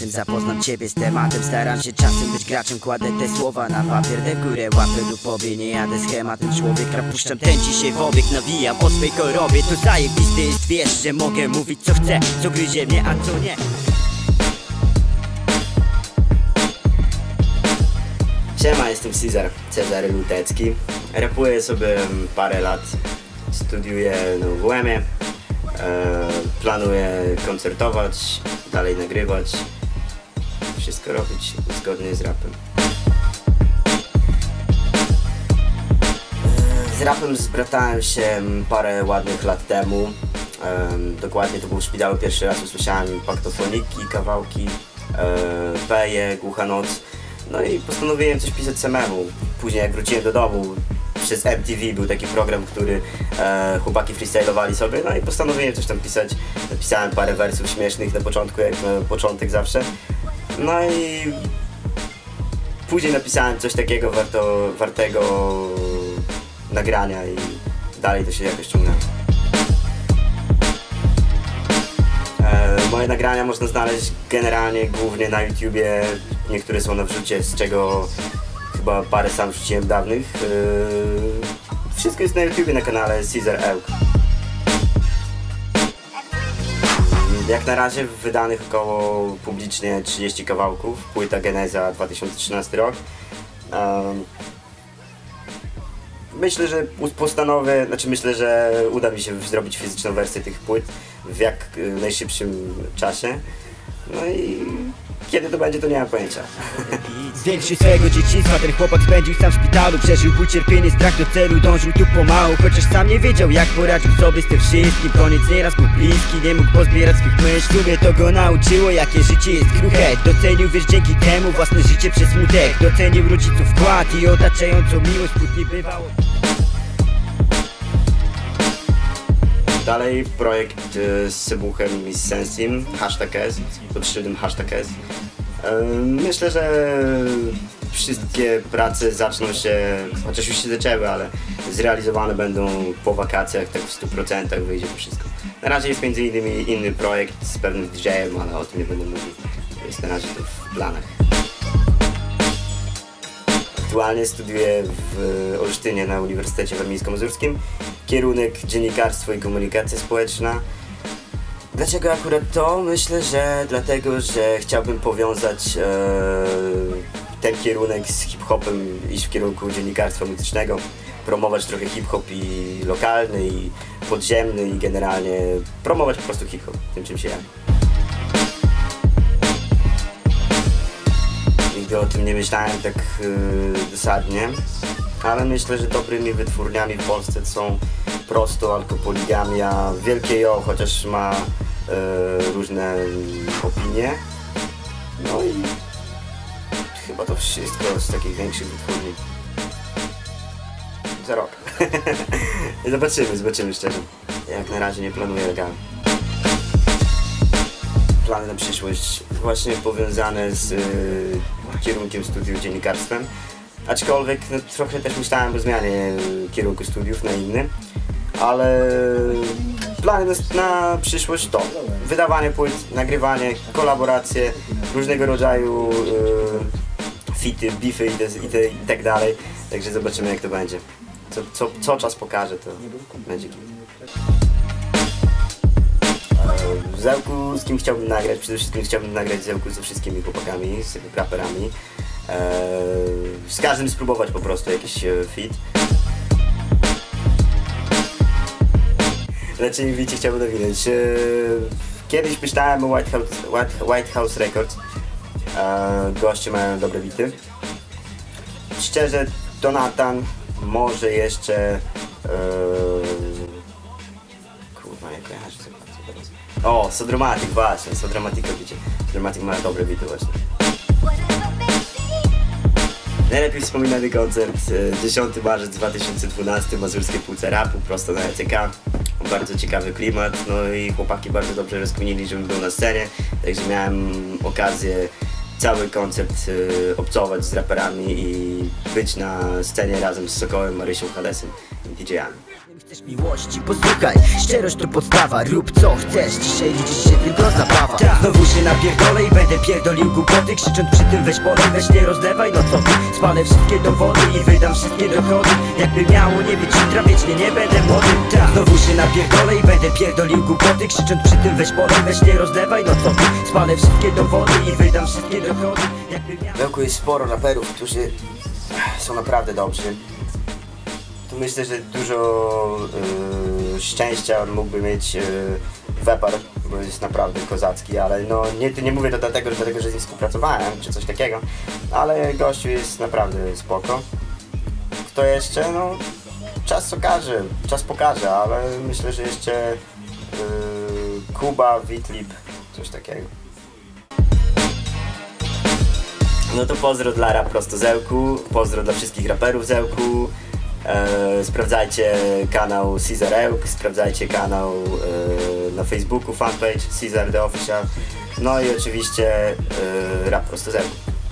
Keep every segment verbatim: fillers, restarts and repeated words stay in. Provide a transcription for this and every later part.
Zanim zapoznam ciebie z tematem, staram się czasem być graczem. Kładę te słowa na papier, te w górę łapę lub obie. Nie jadę schematem człowieka, puszczam ten dzisiaj w obieg. Nawijam o swej chorobie, to zajebiste jest, wiesz, że mogę mówić co chcę, co gryzie mnie, a co nie. Siema, jestem Cezar, Cezary Lutecki. Rapuję sobie parę lat, studiuję na W M ie, e, planuję koncertować, dalej nagrywać, wszystko robić zgodnie z rapem. Z rapem zbratałem się parę ładnych lat temu. E, dokładnie to był w szpitalu, pierwszy raz usłyszałem paktofoniki, kawałki, e, Peje, Głucha Noc. No i postanowiłem coś pisać samemu. Później jak wróciłem do domu, przez M T V był taki program, który e, chłopaki freestylowali sobie, no i postanowiłem coś tam pisać. Napisałem parę wersów śmiesznych na początku, jak na początek zawsze. No i później napisałem coś takiego warto, wartego nagrania i dalej to się jakoś ciągnęło. Moje nagrania można znaleźć generalnie głównie na YouTubie, niektóre są na wrzucie, z czego chyba parę sam wrzuciłem dawnych. Wszystko jest na YouTubie na kanale Cezar Ełk. Jak na razie wydanych około publicznie trzydzieści kawałków, płyta Geneza dwa tysiące trzynasty rok. Myślę, że postanowię, znaczy myślę, że uda mi się zrobić fizyczną wersję tych płyt w jak najszybszym czasie. No i kiedy to będzie, to nie mam pojęcia. Większy swego dzieciństwa ten chłopak spędził sam w szpitalu. Przeżył ból, cierpienie, strach do celu, dążył tu pomału. Chociaż sam nie wiedział, jak poradził sobie z tym wszystkim. Koniec nieraz był bliski, nie mógł pozbierać swych myśli. W sumie to go nauczyło, jakie życie jest kruche. Docenił, wiesz, dzięki temu własne życie przez smutek. Docenił rodziców wkład i otaczającą miłość, kłótni bywało. Dalej projekt y, z Sebuchem i z Sensim, hashtag S, pod szyldem hashtag S. Y, myślę, że wszystkie prace zaczną się, chociaż już się zaczęły, ale zrealizowane będą po wakacjach, tak w stu procentach wyjdzie to wszystko. Na razie jest między innymi inny projekt z pewnym D J-em, ale o tym nie będę mówił, jest na razie to w planach. Aktualnie studiuję w Olsztynie na Uniwersytecie Warmińsko-Mazurskim, kierunek dziennikarstwo i komunikacja społeczna. Dlaczego akurat to? Myślę, że dlatego, że chciałbym powiązać e, ten kierunek z hip-hopem, iść w kierunku dziennikarstwa muzycznego, promować trochę hip-hop i lokalny, i podziemny, i generalnie promować po prostu hip-hop, tym czym się ja. Nigdy o tym nie myślałem tak yy, dosadnie, ale myślę, że dobrymi wytwórniami w Polsce są Prosto, Alkopoligamia, Wielkie Jo, chociaż ma yy, różne opinie. No i chyba to wszystko z takich większych wytwórni. Za rok. zobaczymy, zobaczymy szczerze. Jak na razie nie planuję legalnie. Plany na przyszłość właśnie powiązane z y, kierunkiem studiów dziennikarstwem, aczkolwiek no, trochę też myślałem o zmianie y, kierunku studiów na inny, ale plany na, na przyszłość to wydawanie płyt, nagrywanie, kolaboracje, różnego rodzaju y, fity, beefy i, te, i, te, i tak dalej, także zobaczymy jak to będzie. Co, co, co czas pokaże, to będzie. W Zełku z kim chciałbym nagrać? Przede wszystkim chciałbym nagrać Zełku ze wszystkimi chłopakami, z raperami. Eee, z każdym spróbować po prostu jakiś e, fit. Raczej wiecie, chciałbym dowinąć. Eee, kiedyś myślałem o White House, White, White House Records. Eee, goście mają dobre bity. Szczerze, Donatan może jeszcze... Eee, kurwa, nie kojarzę sobie. O, Sodromatic, właśnie, Sodromatic robicie. Sodromatic ma dobre bity właśnie. Najlepiej wspominany koncert, dziesiąty marzec dwa tysiące dwunasty, Mazurskie Płuce Rapu, prosto na E C K. Bardzo ciekawy klimat, no i chłopaki bardzo dobrze rozkminili, żebym był na scenie. Także miałem okazję cały koncert obcować z raperami i być na scenie razem z Sokołem, Marysią, Hadesem i D J-ami. Chcesz miłości, posłuchaj, szczerość to podstawa. Rób co chcesz, dzisiaj liczy się tylko zabawa. Znowu się napierdolę i będę pierdolił głupoty, krzycząc przy tym weź polej, weź nie rozlewaj, no co ty. Spalę wszystkie dowody i wydam wszystkie dochody. Jakby miało nie być jutra, wiecznie nie będę młody. Znowu się napierdolę i będę pierdolił głupoty, krzycząc przy tym weź polej, weź nie rozlewaj, no co ty. Spalę wszystkie dowody i wydam wszystkie dochody. Jakby miało... W Ełku jest sporo raperów, którzy są naprawdę dobrzy. Tu myślę, że dużo yy, szczęścia mógłby mieć yy, Wepar, bo jest naprawdę kozacki, ale no nie, nie mówię to dlatego, że, dlatego, że z nim współpracowałem, czy coś takiego, ale gościu jest naprawdę spoko. Kto jeszcze? No czas okaże, czas pokaże, ale myślę, że jeszcze yy, Kuba, Witlip, coś takiego. No to pozdro dla Rap Prosto z Ełku, pozdro dla wszystkich raperów z Ełku. E, sprawdzajcie kanał Caesar Ełk, sprawdzajcie kanał e, na Facebooku, fanpage Caesar The Official. No i oczywiście e, Rap Prosto z Ełku.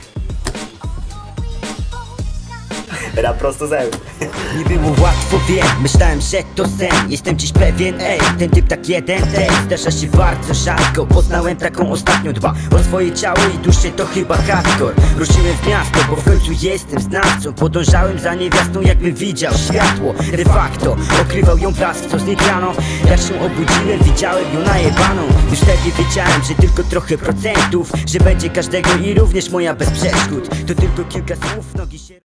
Rap Prosto z Ełku. Nie było łatwo, wiem, myślałem, że to sen. Jestem dziś pewien, ej, ten typ tak jeden, ej. Zdarza się bardzo rzadko, poznałem taką ostatnio. Dba o swoje ciało i duszę, to chyba hardcore. Ruszyłem w miasto, bo w końcu jestem znawcą. Podążałem za niewiastą, jakbym widział światło. De facto, okrywał ją blask, co z niej piano. Jak się obudziłem, widziałem ją najebaną. Już wtedy wiedziałem, że tylko trochę procentów, że będzie każdego i również moja bez przeszkód. To tylko kilka słów, nogi się...